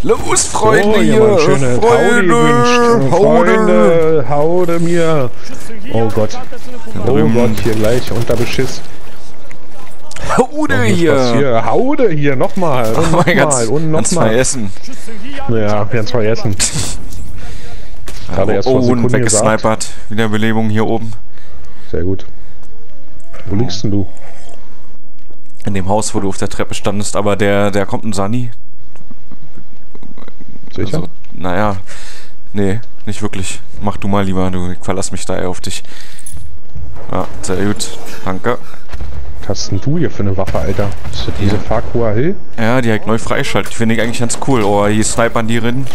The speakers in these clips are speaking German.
Los, Freunde, so, hier! Schöne Freunde, haude mir! Oh Gott. Oh Gott, hier gleich unter Beschiss. Haude hier! Haude hier, nochmal! Und nochmal! Und nochmal! Vergessen. Ja, ganz vergessen. Gerade erst vor Sekunden weggesnipert. Wiederbelebung hier oben. Sehr gut. Wo liegst denn du? In dem Haus, wo du auf der Treppe standest, aber der kommt ein Sani. Sicher? Also, naja, nee, nicht wirklich. Mach du mal lieber, ich verlass mich da eher auf dich. Ja, sehr gut. Danke. Was hast denn du hier für eine Waffe, Alter? Ist das diese Farquhar Hill? Ja, die halt neu freischaltet. Die finde ich eigentlich ganz cool. Oh, hier snipern die drin.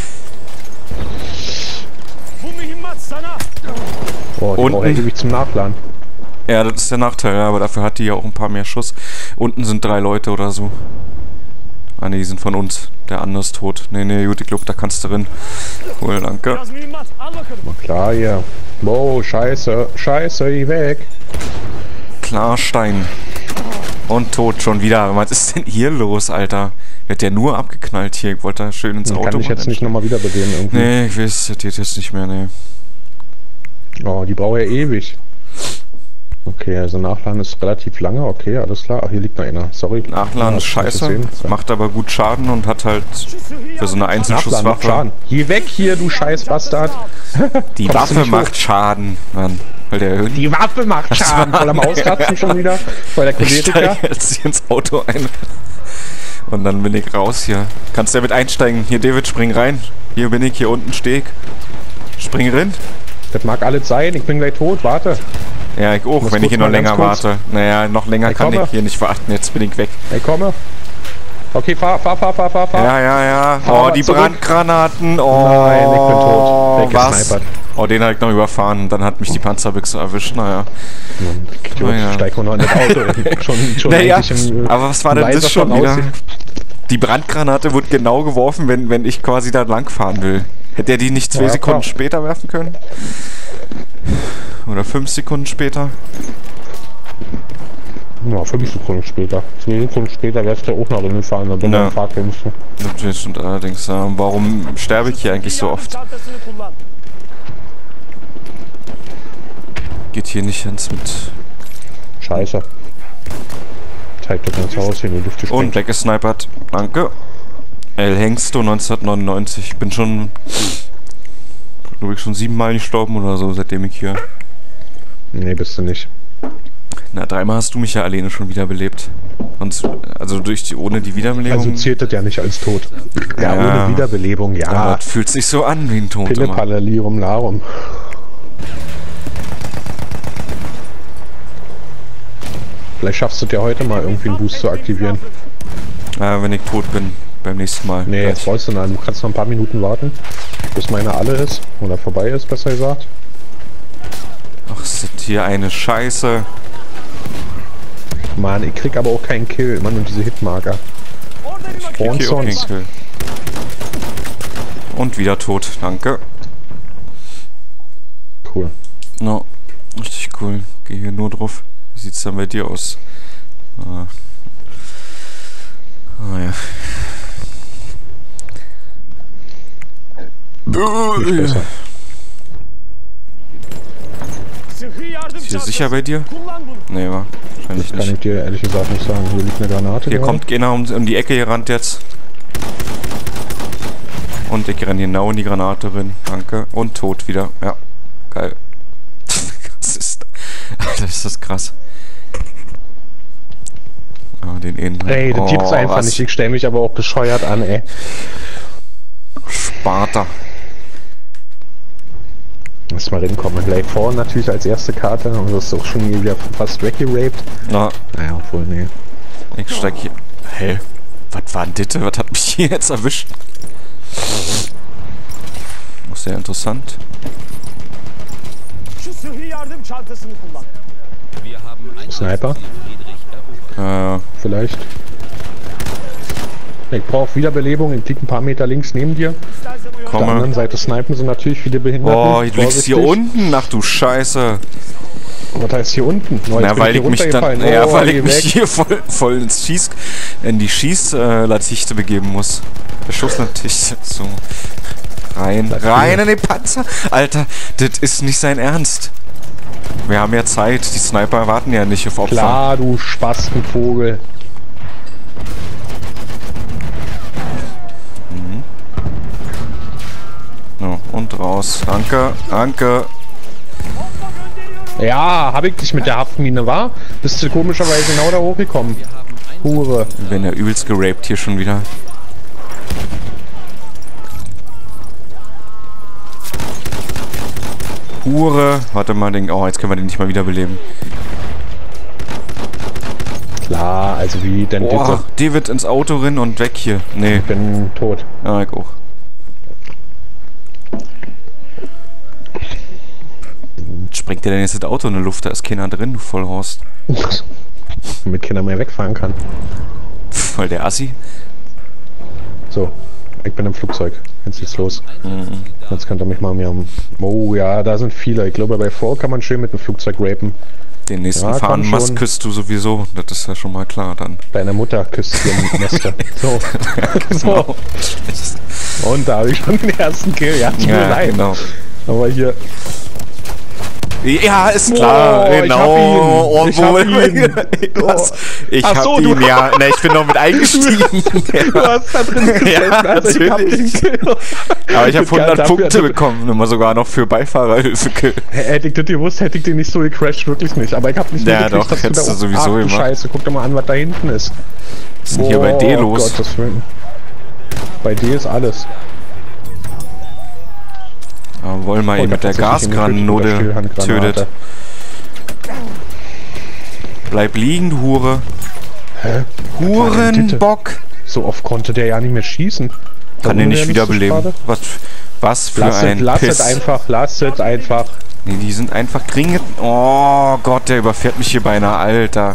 Oh, die braucht ewig zum Nachladen. Ja, das ist der Nachteil, ja, aber dafür hat die ja auch ein paar mehr Schuss. Unten sind 3 Leute oder so. Ah ne, die sind von uns. Der andere ist tot. Nee, gut, ich glaube, da kannst du drin. Cool, danke. Na klar, hier. Wow, scheiße, geh weg. Klar, Stein. Und tot schon wieder. Was ist denn hier los, Alter? Wird der nur abgeknallt hier? Ich wollte da schön ins Auto. Kann ich jetzt nicht nochmal wiederbeleben irgendwie. Nee, ich weiß, das geht jetzt nicht mehr, nee. Oh, die braucht ja ewig. Okay, also Nachladen ist relativ lange, okay, alles klar. Ach, hier liegt noch einer, sorry. Nachladen ist scheiße, macht aber gut Schaden und hat halt für so eine Einzelschusswaffe... Geh weg hier, du scheiß Bastard! Die Waffe macht Schaden, Mann. Weil der die Waffe macht Schaden! Voll am Ausratzen schon wieder, weil der Choleriker... Ich steig jetzt hier ins Auto ein. Und dann bin ich raus hier. Kannst du ja mit einsteigen. Hier, David, spring rein. Hier bin ich, hier unten steh ich. Spring rein. Das mag alles sein, ich bin gleich tot, warte. Ja, ich auch, wenn ich hier noch länger warte. Naja, noch länger kann ich hier nicht warten, jetzt bin ich weg. Ich komme. Okay, fahr. Ja. Oh, die Brandgranaten. Oh, nein, ich bin tot. Weggesnipert. Oh, den habe ich noch überfahren. Dann hat mich die Panzerbüchse erwischt, naja. Ich steig noch in das Auto. schon naja, aber was war denn das schon wieder? Die Brandgranate wird genau geworfen, wenn ich quasi da lang fahren will. Hätte er die nicht 2 Sekunden später werfen können? Oder 5 Sekunden später? Ja, 5 Sekunden später. 2 Sekunden später wärst du auch nach Rimmel fahren, dann bin ich im Park müsste. Natürlich, und allerdings, warum sterbe ich hier eigentlich so oft? Geht hier nicht ins mit... Scheiße. Zeig doch ins Haus hier, die Luft gesprengt. Und weggesnipert. Danke. El Hengsto 1999. Ich bin schon... glaube ich schon 7 Mal gestorben oder so, seitdem ich hier... Nee, bist du nicht. Na, 3-mal hast du mich ja alleine schon wiederbelebt. Sonst, also ohne die Wiederbelebung... Also zählt das ja nicht als tot. Ja, ohne Wiederbelebung, ja. Aber das fühlt sich so an wie ein Tod. Pille-Palle, Lirum, Larum. Vielleicht schaffst du dir heute mal irgendwie einen Boost zu aktivieren. Ja, wenn ich tot bin. Beim nächsten Mal. Nee, jetzt brauchst du noch. Du kannst noch ein paar Minuten warten, bis meine alle ist. Oder vorbei ist, besser gesagt. Ach, ist das hier eine Scheiße. Mann, ich krieg aber auch keinen Kill. Immer nur diese Hitmarker. Ich krieg hier auch keinen Kill. Und wieder tot. Danke. Cool. No, richtig cool. Geh hier nur drauf. Wie sieht's dann bei dir aus? Ah ja. Ist hier sicher bei dir? Nee, war wahrscheinlich nicht. Kann ich dir ehrlich gesagt nicht sagen. Hier liegt eine Granate. Hier kommt einer um die Ecke gerannt jetzt. Und ich renne genau in die Granate rein. Danke. Und tot wieder. Ja. Geil. Alter, ist das krass. Ah, den Innen. Ey, das gibt's einfach nicht. Ich stell mich aber auch bescheuert an, ey. Sparta. Lass mal hinkommen. Lake 4 natürlich als erste Karte. Und das ist auch schon wieder fast weggeraped. Ja. Naja, obwohl, nee. Ich steig hier. Hä? Was war denn das? Was hat mich hier jetzt erwischt? Auch sehr interessant. Sniper? Vielleicht. Ich brauche Wiederbelebung. Ich liege ein paar Meter links neben dir. Auf der anderen Seite snipen sie natürlich viele Behinderten. Oh, du liegst hier unten. Ach du Scheiße. Was heißt hier unten? Oh, Na, weil ich mich dann, ja, weil ich mich weg. hier voll in die Schießlatichte begeben muss. Der Schusslatichte, so. Rein in den Panzer. Alter, das ist nicht sein Ernst. Wir haben ja Zeit. Die Sniper warten ja nicht auf Opfer. Klar, du Spastenvogel. Mhm. So, und raus. Danke. Ja, hab ich dich mit der Haftmine, war? Bist du komischerweise genau da hochgekommen. Hure. Wir werden ja übelst geraped hier schon wieder. Hure. Warte mal, oh, jetzt können wir den nicht mal wiederbeleben. Klar, also wie denn Oh, David ins Auto rein und weg hier. Nee. Ich bin tot. Ja, ich auch. Springt dir denn jetzt das Auto in die Luft? Da ist keiner drin, du Vollhorst. Damit keiner mehr wegfahren kann. Voll der Assi. So, ich bin im Flugzeug. Jetzt geht's los. Mhm. Jetzt könnt ihr mich mal mehr... Oh ja, da sind viele. Ich glaube, bei Ford kann man schön mit dem Flugzeug rapen. Den nächsten Ja, fahren komm Mast schon. küsst du sowieso. Das ist ja schon mal klar dann. Deine Mutter küsst hier Nester. So. Genau. So. Und da habe ich schon den ersten Kill. Ja, tut mir leid. Genau. Aber hier... Ja, ist klar, Oh, genau. ich hab ihn. Was? Ich Ach hab so, ihn, ja. Ne, ich bin noch mit eingestiegen. Du hast da drin gesessen, Ja, also ich hab den natürlich. Kill. Aber ich habe 100 Dafür- Punkte bekommen. Immer sogar noch für Beifahrerhilfe. Hätte ich das gewusst, hätte ich den nicht so gecrashed, wirklich nicht. Aber ich hab nicht Ja, mitgekriegt, doch, dass hättest du da sowieso Ach, du gemacht. Scheiße, guck dir mal an, was da hinten ist. Was ist denn hier bei D los? Gottes Willen. Bei D ist alles. Ja, wollen wir ihn mit der Gasgranate tötet. Bleib liegen, du Hure. Hä? Hurenbock. So oft konnte der ja nicht mehr schießen. Kann den nicht wiederbeleben. Was für ein Piss. Lass es einfach. Nee, die sind einfach dringend. Oh Gott, der überfährt mich hier beinahe, Alter.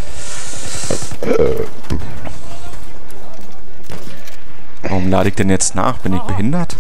Warum lade ich denn jetzt nach? Bin ich behindert?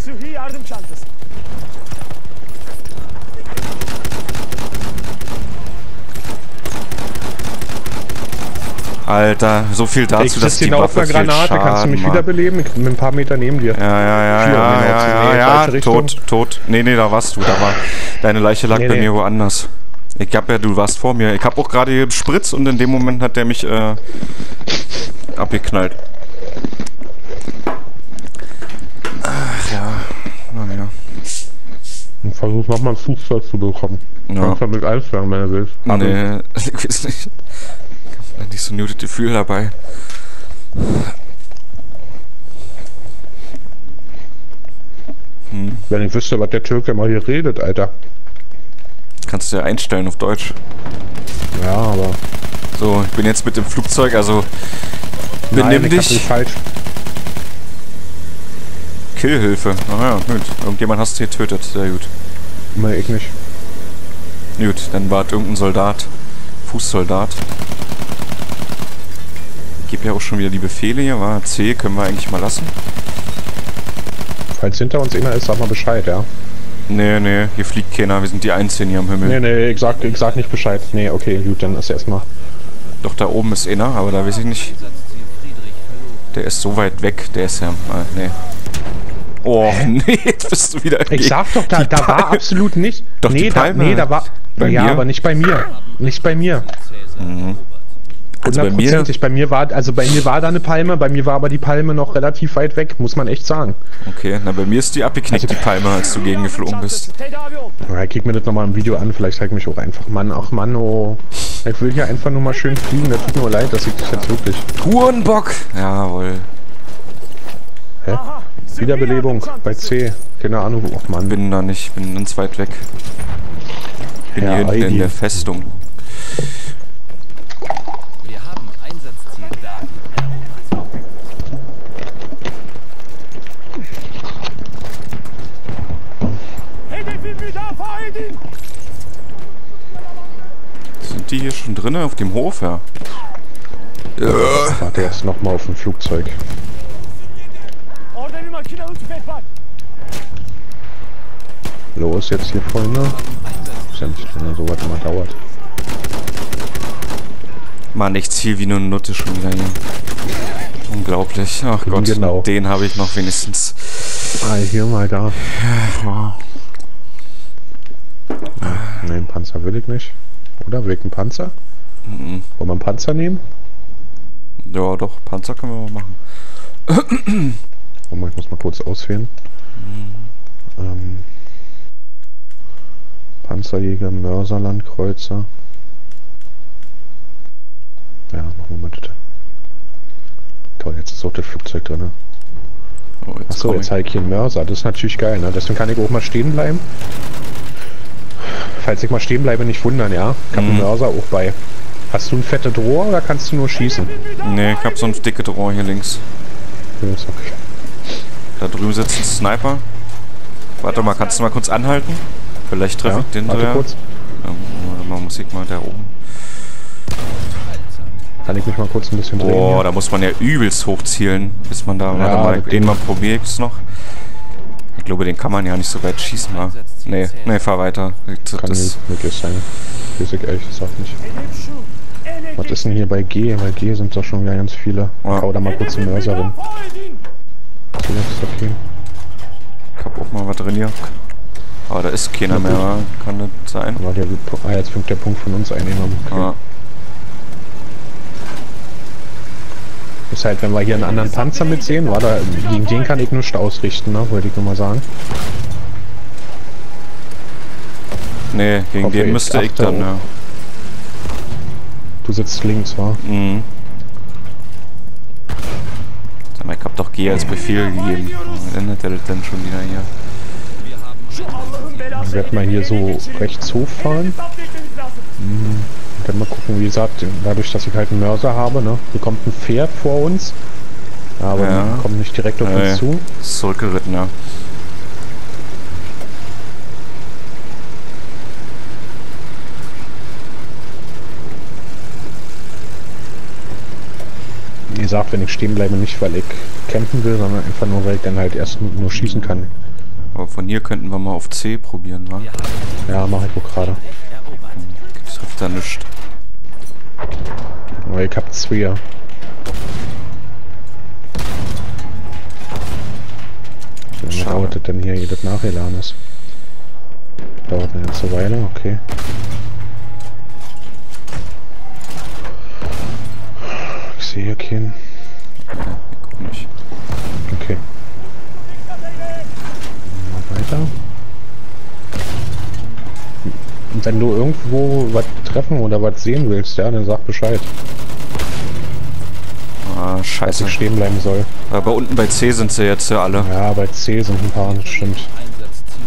Alter, so viel dazu, dass die Waffe viel Granate, Schaden kannst du mich macht. wiederbeleben? Ich bin ein paar Meter neben dir. Ja, tot. Nee, da warst du. Deine Leiche lag bei mir woanders. Du warst vor mir. Ich hab auch gerade gespritzt und in dem Moment hat der mich abgeknallt. Ach ja. Naja. Und versuch nochmal ein Flugzeug zu bekommen. Ja. Einfach mit einschlagen, wenn du willst. Nee, ich weiß nicht. Ich hab nicht so ein gutes Gefühl dabei. Wenn ich wüsste, was der Türke mal hier redet, Alter. Kannst du ja einstellen auf Deutsch. Ja, aber... So, ich bin jetzt mit dem Flugzeug, also... Benimm dich. Falsch. Killhilfe. Naja, gut. Irgendjemand hast du getötet. Sehr gut. Nee, ich nicht. Gut, dann war es irgendein Soldat. Fußsoldat. Ich gebe ja auch schon wieder die Befehle hier. War C, können wir eigentlich mal lassen. Falls hinter uns einer ist, sag mal Bescheid, ja? Nee, hier fliegt keiner. Wir sind die Einzigen hier am Himmel. Nee, ich sag nicht Bescheid. Nee, okay, gut, dann ist erstmal. Doch, da oben ist einer, aber da weiß ich nicht. Der ist so weit weg. Der ist ja... nee. Oh, nee, jetzt bist du wieder... Ich sag doch, da war absolut nicht... Doch, die Palme. Da war... Bei ja, mir? aber nicht bei mir. Nicht bei mir. Mhm. Also bei mir... Bei mir war da eine Palme, bei mir war aber die Palme noch relativ weit weg, muss man echt sagen. Okay, na bei mir ist die abgeknickt, die Palme, als du gegengeflogen bist. Ja, kick mir das nochmal im Video an, vielleicht zeig mich auch einfach. Mann, oh. Ich will hier einfach nur mal schön fliegen, das tut mir leid, dass ich dich jetzt wirklich... Hurenbock! Jawohl. Hä? Wiederbelebung bei C. Keine Ahnung, oh Mann. Bin da nicht, bin ganz weit weg. Bin Ja, hier hinten in der Festung. Wir haben Einsatzziel Daten erobert. Sind die hier schon drin auf dem Hof, ja? Warte erst nochmal auf dem Flugzeug. Los, jetzt hier vorne. ja nicht, wenn sowas immer dauert. Mann, ich ziel wie nur eine Nutte schon wieder hier. Unglaublich. Ach Gott, Genau. den habe ich noch wenigstens. Mal hier, mal da. Ja. Ne, den Panzer will ich nicht. Oder? Wegen Panzer? Mhm. Wollen wir einen Panzer nehmen? Ja, doch, Panzer können wir mal machen. Ich muss mal kurz auswählen. Panzerjäger, Mörser, Landkreuzer. Ja, machen wir mal das. Toll, jetzt ist auch das Flugzeug drin. Ne? Oh, Achso, jetzt zeige ich hier einen Mörser. Das ist natürlich geil, ne? Deswegen kann ich auch mal stehen bleiben. Falls ich mal stehen bleibe, nicht wundern, ja? Ich habe einen Mörser auch bei. Hast du ein fettes Rohr oder kannst du nur schießen? Ne, ich hab so ein dickes Rohr hier links. Ja, ist okay. Da drüben sitzt ein Sniper. Warte mal, kannst du mal kurz anhalten? Vielleicht treffe ich den warte kurz. Warte mal, Musik mal, der oben. Kann ich mich mal kurz ein bisschen drehen? Boah, hier? da muss man ja übelst hochzielen, bis man da... Ja, warte mal, das irgendwann probiere ich es noch. Ich glaube, den kann man ja nicht so weit schießen, wa? Nee, fahr weiter. Kann nicht möglich sein. Weiß ich ehrlich gesagt nicht. Was ist denn hier bei G? Bei G sind doch schon wieder ganz viele. Ja. Hau da mal kurz eine Mörserin. So, das ist okay. Ich hab auch mal was drin hier. Aber da ist keiner mehr, wa? Kann das sein? Aber der, jetzt fängt der Punkt von uns einnehmen. Okay. Ja. Ist halt, wenn wir hier einen anderen Panzer mitsehen, war da, gegen den kann ich nichts ausrichten, ne? Wollte ich nur mal sagen. Nee, gegen Hoffe, den müsste ich dann, ja. Du sitzt links, wa? Mhm. Sag mal, ich hab doch G als Befehl gegeben. Was ändert der das denn schon wieder hier? Ich werde mal hier so rechts hochfahren. Dann mal gucken, wie gesagt, dadurch, dass ich halt einen Mörser habe, ne? Hier kommt ein Pferd vor uns. Aber Ja. die kommen nicht direkt auf uns zu. Ist zurückgeritten, ja. Wie gesagt, wenn ich stehen bleibe, nicht weil ich campen will, sondern einfach nur, weil ich dann halt erst nur schießen kann. Aber von hier könnten wir mal auf C probieren, wa? Ja, mache ich auch gerade. Das trifft da nichts. Aber ich hab Zweier. Wie lange Schade. dauert das denn hier, ehe das nachgeladen ist? Dauert eine ganze Weile, okay. Ich sehe hier keinen. Ja, ich guck nicht. Okay. Mal weiter. Und wenn du irgendwo was treffen oder was sehen willst, ja, dann sag Bescheid, Ah, dass scheiße. ich stehen bleiben soll. Aber unten bei C sind sie jetzt ja alle. Ja, bei C sind ein paar, das stimmt. Einsatzziel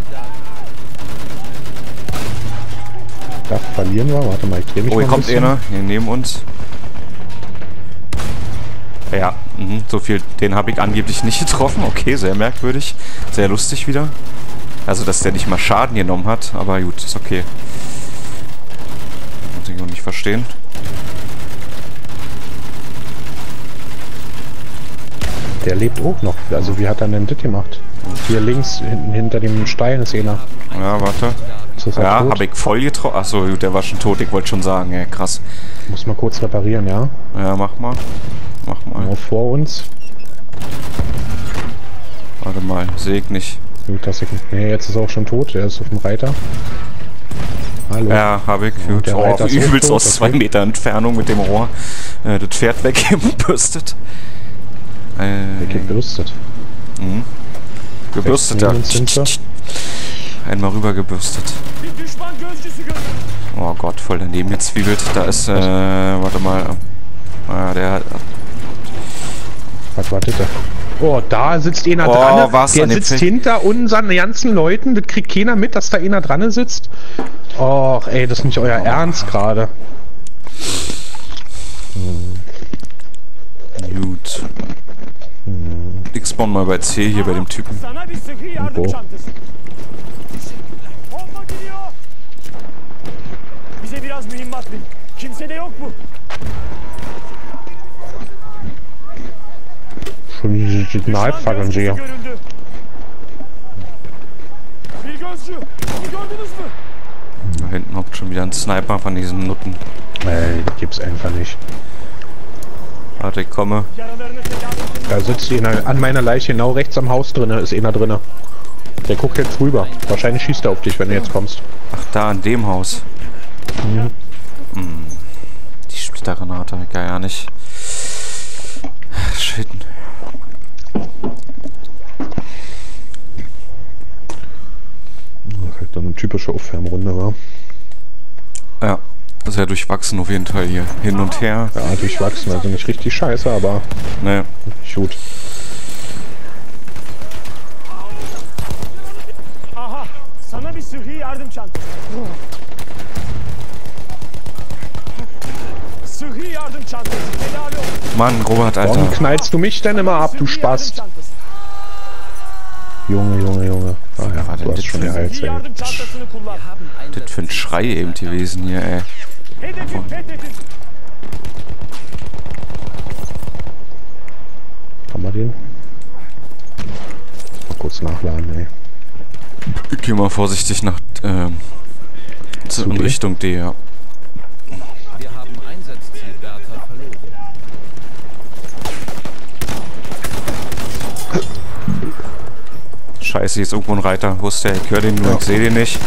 da. Da verlieren wir. Warte mal, ich drehe mich Oh, mal hier ein kommt bisschen. einer, hier neben uns. Ja, so viel, den habe ich angeblich nicht getroffen. Okay, sehr merkwürdig. Sehr lustig wieder. Also, dass der nicht mal Schaden genommen hat, aber gut, ist okay. Muss ich noch nicht verstehen. Der lebt auch noch. Also wie hat er denn das gemacht? Hier links, hinter dem Stein ist einer. Ja, warte. Ist das Ja, tot? habe ich voll getroffen. Achso, gut, der war schon tot. Ich wollte schon sagen, ey, krass. Muss mal kurz reparieren, ja? Ja, mach mal. Mach mal. Genau vor uns. Warte mal, sehe ich nicht. Gut, dass ich... Nee, jetzt ist er auch schon tot. Er ist auf dem Reiter. Hallo. Ja, habe ich. Gut. der Oh, Reiter ist auch übelst tot, aus 2 okay. Meter Entfernung mit dem Rohr. Das Pferd weggebürstet. Gebürstet. Gebürstet, ja. Rechts neben uns sind Einmal rüber gebürstet. Oh Gott, voll daneben jetzt zwiebelt. Da ist, warte mal. Der... Was wartet der? Oh, da sitzt einer dran. was Der an dem sitzt Feld? hinter unseren ganzen Leuten. Das kriegt keiner mit, dass da einer dran sitzt. Och, ey, das ist nicht euer Ernst gerade. Gut. Ich spawn mal bei C hier bei dem Typen. Sana bir sıhhi yardım Bu. çantası. Bomba geliyor. Bize biraz mühimmat verin. Kimse de yok mu? Schon die Signalfackeln sehe. Görüldü. Bir gözcü. Bunu gördünüz mü? hinten hockt schon wieder ein Sniper von diesen Nutten. Das gibt's einfach nicht. Warte, ich komme. Yaralarını tedavi Da sitzt einer an meiner Leiche genau rechts am Haus drinne, ist einer drinne. Der guckt jetzt rüber. Wahrscheinlich schießt er auf dich, wenn du jetzt kommst. Ach, da an dem Haus. Die Splittergranate, gar nicht. Shit. Das ist halt so eine typische Aufwärmrunde, wa? Ja, sehr durchwachsen auf jeden Fall hier. Hin und her. Ja, durchwachsen, also nicht richtig scheiße, aber Ne, gut. Aha, sana bir sıhhi yardım çantası. Sıhhi yardım çantası. Tedavi ol. Mann, Robert, Warum Alter. knallst du mich denn immer ab, du Sıhhi yardım Spast? çantası. Junge, Junge, Junge. Ah ja, war denn du hast das schon für die ein- Heilzelle. Yardım çantasını kullan. Das für ein Schrei eben gewesen hier, ey. Hedefi fethedin. Haben wir den? Mal kurz nachladen, ey. Ich geh mal vorsichtig nach, Zu in D? Richtung D, ja. Wir haben Einsatzziel Bertha verloren. Scheiße, hier ist irgendwo ein Reiter. Wo ist der? Ich höre den nur, ich sehe den nicht.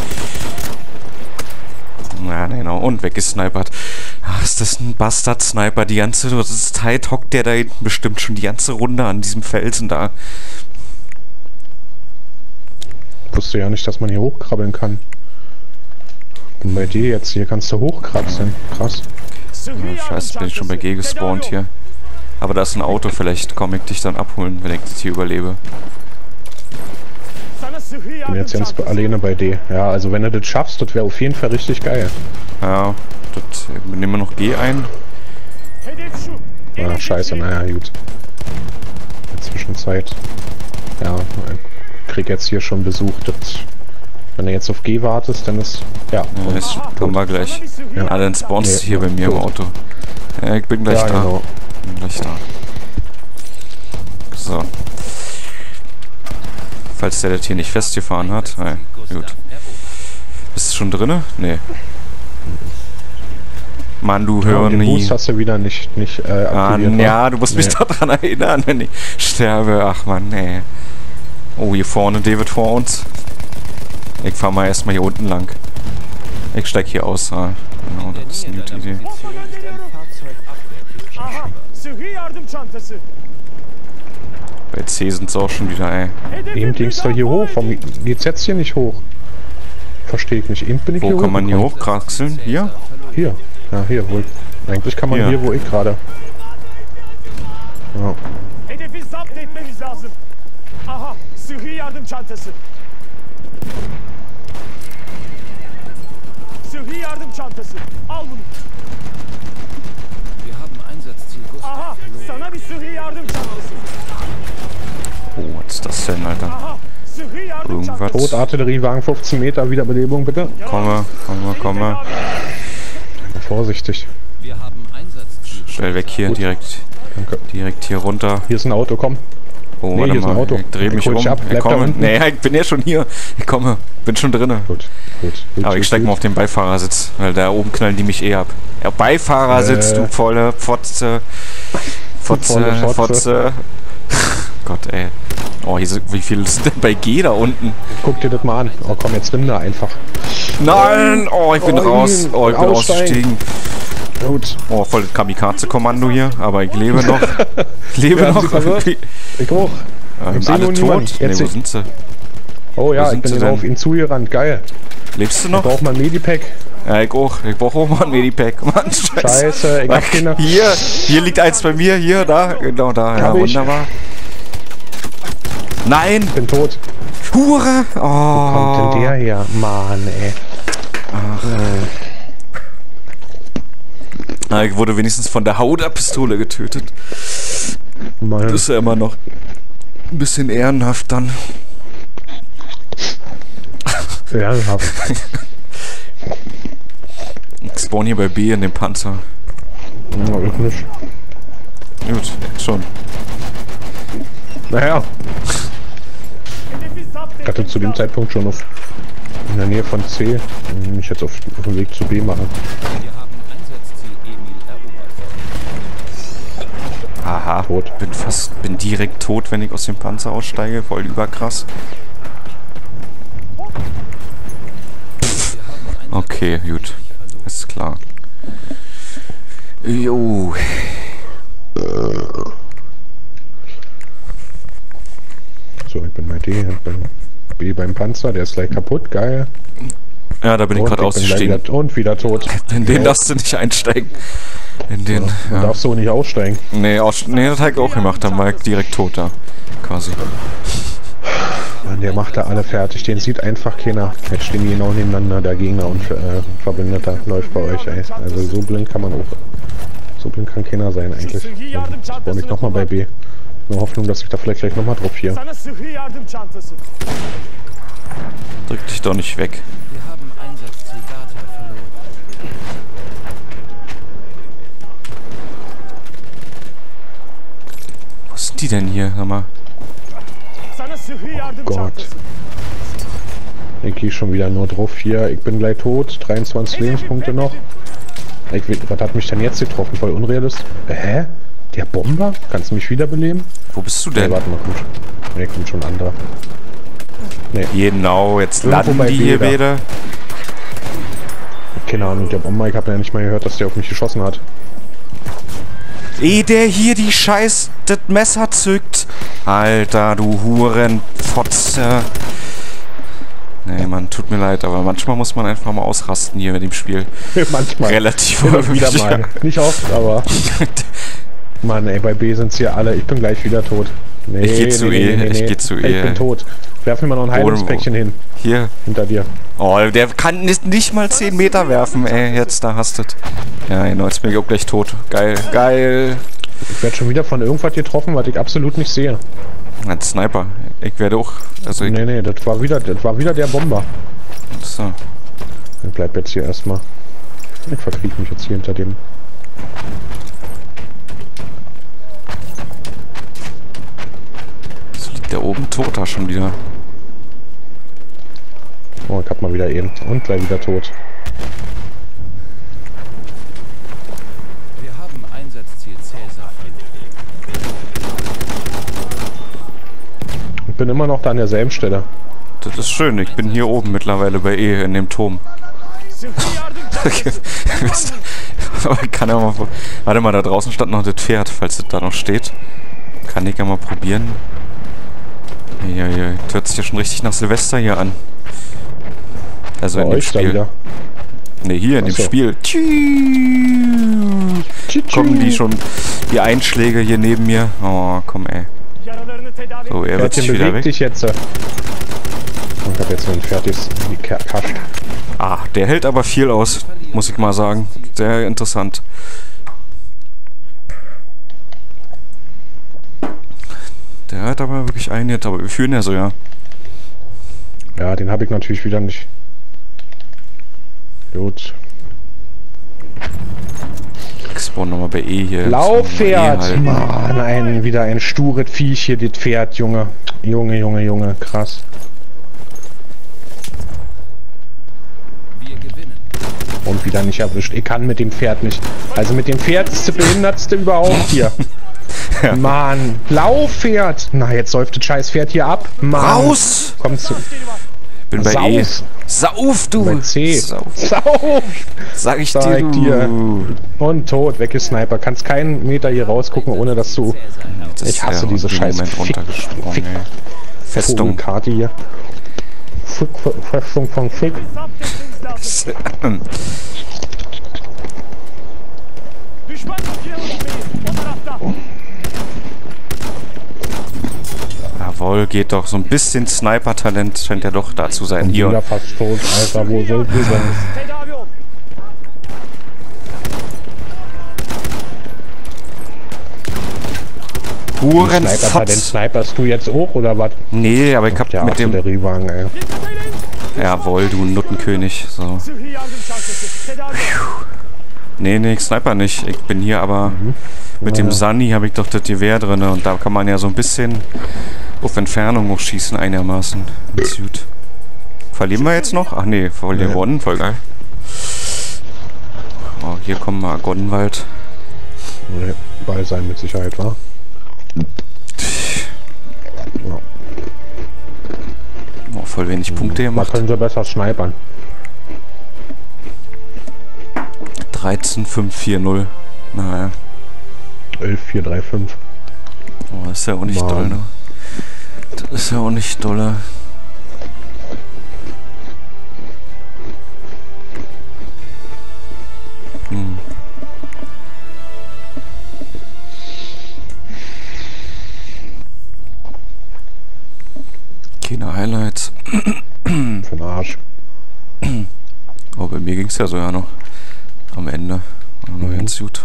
Ja, genau. Und weggesnipert. Ach, ist das ein Bastard-Sniper? Die ganze Zeit hockt der da hinten bestimmt schon die ganze Runde an diesem Felsen da. Wusste ja nicht, dass man hier hochkrabbeln kann. Und bei dir jetzt, hier kannst du hochkraxeln. Krass. Sıhhi Oh, yardım scheiße, bin ich schon bei G çantası. gespawnt Tedavi ol. hier. Aber da ist ein Auto, vielleicht komme ich dich dann abholen, wenn ich das hier überlebe. Sana sıhhi Bin yardım jetzt ganz çantası. alleine bei D. Ja, also wenn du das schaffst, das wäre auf jeden Fall richtig geil. Ja, das, nehmen wir noch G ein. Hedef şu. Ah, Hedefi scheiße, fethedin. naja, gut. In der Zwischenzeit. Ja, ich krieg jetzt hier schon Besuch. Das, wenn du jetzt auf G wartest, dann ist. Ja, Ja, das kommen wir gleich. Sana bir sıhhi Ja. Ah, yardım dann spawnst du Nee, hier bei mir im tot. Auto. Ja, ich bin gleich ja da. genau. Bin gleich da. So. Falls der das hier nicht festgefahren hat. Ja, gut. Bist du schon drinne? Nee. Mann, du Ja, hör und den nie. Boost hast du wieder nicht aktiviert. wa? Ja, du musst mich Nee. daran erinnern, wenn ich sterbe. Ach man, nee. Oh, hier vorne David vor uns. Ich fahr mal erstmal hier unten lang. Ich steig hier aus. Ah, genau, das ist eine gute Idee. Foto gönderiyorum. Aha, sıhhi yardım çantası. Bei C sind sie auch schon wieder, ey. Hedefi Eben ging's doch hier hoch. Warum geht's jetzt hier nicht hoch? Verstehe ich nicht. Eben bin ich Wo hier kann man hier hochgekommen. hochkraxeln? Hier? Hier. Ja, hier wohl. Eigentlich kann man Hier. hier, wo ich gerade. Ja. Hedefi zapt etmemiz lazım. Aha, sıhhi yardım çantası. Sıhhi yardım çantası. Al bunu. Wir haben Einsatzziel Gustav Aha, verloren. sana bir sıhhi yardım çantası. Oh, was ist das denn, Alter? Aha, sıhhi yardım Irgendwas. çantası. Tot, Artilleriewagen, 15 Meter, Wiederbelebung bitte. Komme, komme, komme. Vorsichtig. Wir haben Einsatzziel. Schnell weg hier, Danke. direkt hier runter. Hier ist ein Auto, komm. Oh, Nee, warte hier ist ein mal, Auto. ich dreh Ich mich hol um. dich ab, Ich bleib da komme. unten. Nee, ich bin ja schon hier. Ich komme, bin schon drinne. Gut. Aber ich steig mal auf den Beifahrersitz, weil da oben knallen die mich eh ab. Ja, Beifahrersitz, du volle Fotze. volle Fotze. Fotze. Gott, ey. Oh, hier sind, wie viele sind denn bei G da unten? Guck dir das mal an. Oh komm, jetzt nimm da einfach. Nein! Oh, ich bin raus. Oh, ich bin aussteigen. ausgestiegen. Gut. Oh, voll das Kamikaze-Kommando hier, aber ich lebe noch. Ich lebe Ja, noch. sie verwirrt. Irgendwie. Ich hoch. Ich seh Alle nur tot? niemanden. Nee, Jetzt wo seh- sind sie? Oh Wo ja, ich sind bin sie immer denn? auf ihn zugerannt. Geil. Lebst du Ich noch? brauch mal ein Medipack. Ja, ich auch. Ich brauche auch mal ein Medipack. Mann, scheiße. Scheiße, ich hab keine. Hier liegt eins bei mir. Hier, da. Genau, da. Ja, Hab ich. wunderbar. Nein! Bin tot. Hure! Kommt Oh. denn der her? Mann, ey. Na, ich wurde wenigstens von der Hauder-Pistole getötet. Mann. Das ist ja immer noch ein bisschen ehrenhaft dann. Ehrenhaft. Ich spawn hier bei B in dem Panzer. Ja, ich nicht. Gut, schon. Naja, Hedefi zapt ich hatte zu dem etmemiz lazım. Zeitpunkt schon auf der Nähe von C. Und mich jetzt auf dem Weg zu B machen. Wir haben Einsatzziel Emil erobert. Aha. Tot. Bin direkt tot, wenn ich aus dem Panzer aussteige. Voll überkrass. Okay, gut. Ist klar. Jo. So, ich bin bei D, ich bin B beim Panzer, der ist gleich kaputt, geil. Ja, da bin ich gerade ausgestiegen. Und wieder tot. In den darfst du nicht einsteigen. In den, Du ja. darfst so nicht aussteigen. Nee, das hab ich auch gemacht, dann war ich direkt tot da. Quasi. Mann, der macht da alle fertig, den sieht einfach keiner. Jetzt stehen die genau nebeneinander, der Gegner und Verbündeter läuft bei euch, ey. Also so blind kann man auch. So blind kann keiner sein eigentlich. Jetzt brauche ich nochmal bei B. Nur Hoffnung, dass ich da vielleicht gleich nochmal drauf hier. Sana sıhhi yardım çantası. Drück dich doch nicht weg. Wir haben Einsatzziel Data verloren. Wo sind die denn hier? Sag mal. Sana sıhhi yardım Gott. çantası. Ich gehe schon wieder nur drauf hier. Ich bin gleich tot. 23 Lebenspunkte noch. Was hat mich denn jetzt getroffen? Voll unrealistisch. Hä? Der Bomber? Kannst du mich wiederbeleben? Wo bist du Nee, denn? warte mal, kommt schon. Nee, kommt schon ein anderer. Nee, Genau, jetzt Irgendwo landen bei die hier B da. wieder. keine Ahnung. Der Bomber, ich habe ja nicht mal gehört, dass der auf mich geschossen hat. Ehe der hier die Scheiß das Messer zückt. Alter, du Hurenfotze. Nee, Mann, tut mir leid, aber manchmal muss man einfach mal ausrasten hier mit dem Spiel. Manchmal. Relativ Wieder häufig, mal. ja. Nicht oft, aber... Mann, ey, bei B sind sie ja alle. Ich bin gleich wieder tot. Nee, Ich geh zu E, ich geh zu Ich E. bin tot. Werf mir mal noch ein Heilungspäckchen hin. Hier. Hinter dir. Oh, der kann nicht mal 10 Meter werfen, ey. Jetzt, da hast du es. Ja, genau, jetzt bin ich auch gleich tot. Geil, geil. Ich werde schon wieder von irgendwas getroffen, was ich absolut nicht sehe. Ein Sniper. Ich werde auch. Also, ich, Nee, das war wieder der Bomber. so. Ich bleib jetzt hier erstmal. Ich verkriege mich jetzt hier hinter dem. So liegt der oben tot da schon wieder. Oh, ich hab mal wieder eben. Und gleich wieder tot. Wir haben Einsatzziel Cäsar verloren. Ich bin immer noch da an derselben Stelle. Das ist schön. Ich bin hier oben mittlerweile bei E in dem Turm. Sıhhi yardım çantası. Aber ich kann ja mal. Warte mal, da draußen stand noch das Pferd, falls das da noch steht. Kann ich ja mal probieren. Ja, das hört sich ja schon richtig nach Silvester hier an. Also Bei in dem euch da Spiel. wieder. Ne, hier in dem Ach so. Spiel. Kommen die schon, die Einschläge hier neben mir. Oh, komm ey. Yaralarını tedavi So, er wird Pferdchen, sich wieder beweg weg. dich jetzt. Und ich hab jetzt so ein fertiges Kascht. Ah, der hält aber viel aus, muss ich mal sagen. Sehr interessant. Der hat aber wirklich einen jetzt, aber wir führen ja so, ja. Ja, den habe ich natürlich wieder nicht. Gut. Ich spawn nochmal bei E hier. Laufpferd! Zum E halten. Mann, wieder ein stures Viech hier, das Pferd, Junge. Junge, krass. Wir gewinnen. Und wieder nicht erwischt. Ich kann mit dem Pferd nicht. Also mit dem Pferd ist das Behindertste überhaupt hier. Ja. Mann, Laufpferd! Na, jetzt säuft das scheiß Pferd hier ab. Mann. Raus! Komm zu. Bin bei E. Sauf! Sauf, du! Bei C. Sauf. Sauf! Sag ich Sag dir, dir. du. Und tot, weggesniper. Kannst keinen Meter hier rausgucken, ohne dass du... Das Ich hasse ist diese im scheiß Moment runtergesprungen, Fick- ey. Festung. Karte hier. Festung von Fick. zapt etmemiz lazım. Düşman makineleri gitmeliyiz. O tarafta. Jawohl, geht doch. So ein bisschen Sniper-Talent scheint ja doch da zu sein. Wieder Hier. fast tot, Alter, wo sind wir denn? Tedavi ol. Sniper-Talent, Hurenfotz. sniperst du jetzt auch, oder was? Nee, aber ich hab Der mit dem... Artilleriewagen, ey. Dikkat edin. Jawohl, du Nuttenkönig. So. Sıhhi yardım çantası. Tedavi ol. Nee, ich sniper nicht. Ich bin hier aber... Mit dem Sunny habe ich doch das Gewehr drin und da kann man ja so ein bisschen auf Entfernung auch schießen einigermaßen. Ganz gut. Verlieren wir jetzt noch? Ach nee, verlieren gewonnen, voll geil. Oh, hier kommen wir Goddenwald. Nee, Ball sein mit Sicherheit, wa? Ja. Oh, voll wenig Punkte Da gemacht. können sie besser snipern. 13-5-4-0. Naja. 11-4-3-5. Oh, das ist ja auch nicht Mann. doll, ne? Das ist ja auch nicht dolle. Keine Highlights. Für den Arsch. Oh, bei mir ging's ja so ja noch. Am Ende. War noch ganz gut.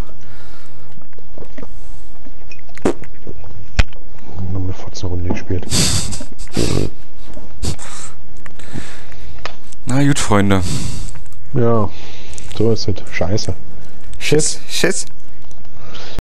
Noch eine Fotzenrunde gespielt. Na gut, Freunde. Ja, so ist es. Scheiße. Tschüss. Tschüss.